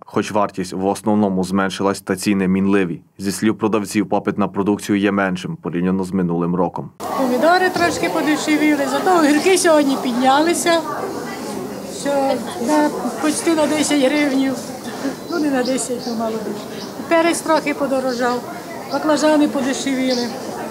Хоч вартість в основному зменшилась та ціни мінливі. Зі слів продавців, попит на продукцію є меншим порівняно з минулим роком. Помідори трошки подешевіли, зато огірки сьогодні піднялися, що почти на 10 гривень, ну не на 10, але мало більше. Перець трохи подорожав, баклажани подешевіли.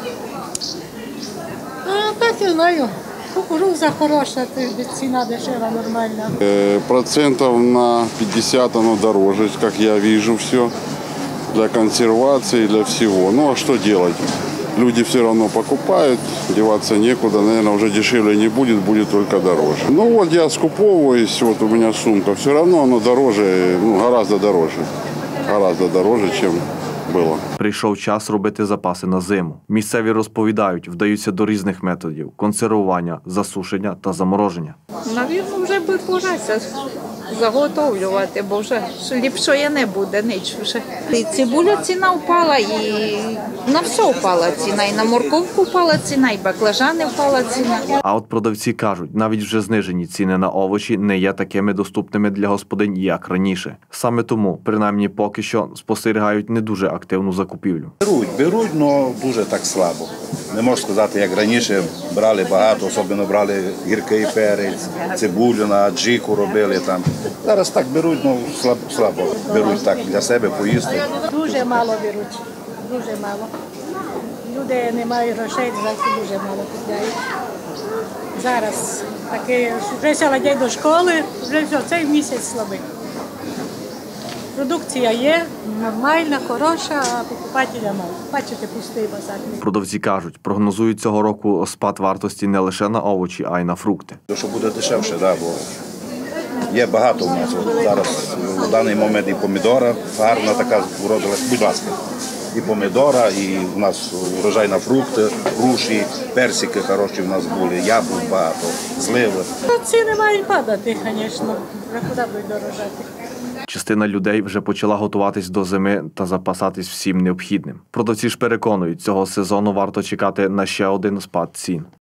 А так я знаю, кукурудза хороша, ціна дешева, нормальна. Процентов на 50 оно дороже, как я вижу все, для консервации, для всего. Ну а что делать? Люди все равно покупают, деваться некуда, наверное, уже дешевле не будет, будет только дороже. Ну вот я скуповываюсь, вот у меня сумка, все равно оно дороже, ну, гораздо дороже, чем було. Прийшов час робити запаси на зиму. Місцеві розповідають, вдаються до різних методів – консервування, засушення та замороження. Навірно, вже би пора заготовлювати, бо вже ліпшої не буде, ніч вже. І цибуля ціна впала, і на все впала ціна, і на морковку впала ціна, і баклажани впала ціна. А от продавці кажуть, навіть вже знижені ціни на овочі не є такими доступними для господинь, як раніше. Саме тому, принаймні поки що, спостерігають не дуже активну закупівлю. Беруть, але дуже так слабо. Не можу сказати, як раніше брали багато, особливо брали гіркий перець, цибулю на аджику робили там. Зараз так беруть, але слабо беруть так для себе поїсти. Дуже мало беруть, дуже мало. Люди не мають грошей, дуже мало купляють. Зараз таке, вже сяла день до школи, вже все, цей місяць слабий. Продукція є, нормальна, хороша, а покупателя мало. Бачите, пустий базар. Продавці кажуть, прогнозують цього року спад вартості не лише на овочі, а й на фрукти. Що буде дешевше, да, бо є багато у нас. Зараз в даний момент і помідора гарна така вродилась, будь ласка. І помідора, і у нас урожай на фрукти, груші, персики хороші в нас були, яблук багато, сливи. Ціни мають падати, звісно, вже куди будуть дорожати. Частина людей вже почала готуватись до зими та запасатись всім необхідним. Продавці ж переконують, цього сезону варто чекати на ще один спад цін.